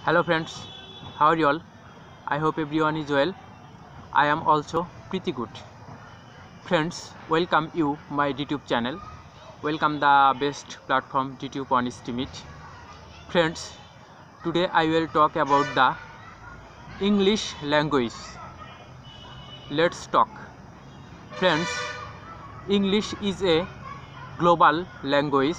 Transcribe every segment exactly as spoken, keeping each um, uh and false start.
Hello friends, how are you all? I hope everyone is well. I am also pretty good. Friends, welcome you my DTube channel. Welcome the best platform DTube on Estimate. Friends, today I will talk about the English language. Let's talk. Friends, English is a global language.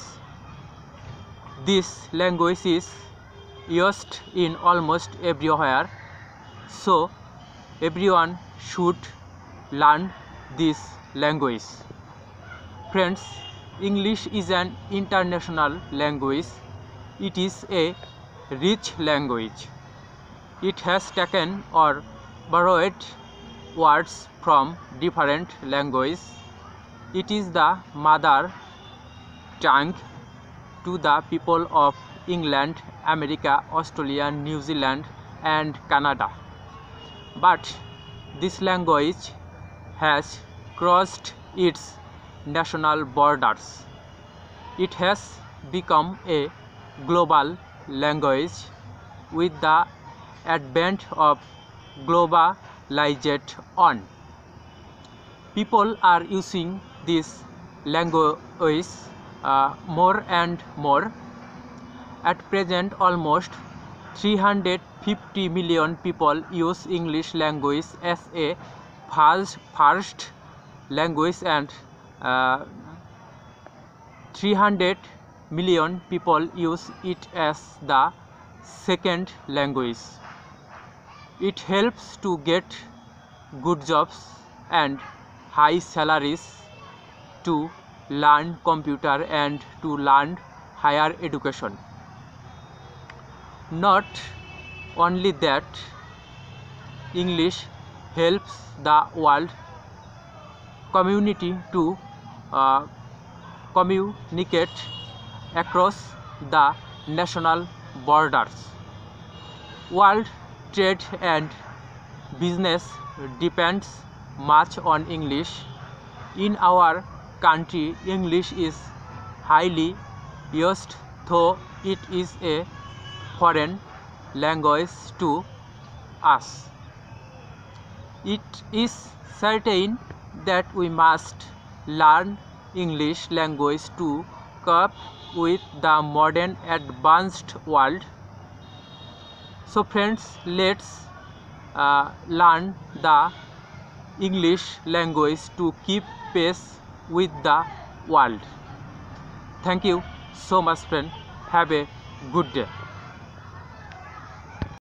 This language is used in almost everywhere, so everyone should learn this language. Friends, English is an international language. It is a rich language. It has taken or borrowed words from different languages. It is the mother tongue to the people of England, America, Australia, New Zealand and Canada. But this language has crossed its national borders. It has become a global language with the advent of globalization. People are using this language uh, more and more. At present, almost three hundred fifty million people use English language as a first, first language and uh, three hundred million people use it as the second language. It helps to get good jobs and high salaries, to learn computer and to learn higher education. Not only that, English helps the world community to uh, communicate across the national borders. World trade and business depends much on English. In our country, English is highly used, though it is a foreign language to us. It is certain that we must learn English language to cope with the modern advanced world. So friends, let's uh, learn the English language to keep pace with the world. Thank you so much friend. Have a good day.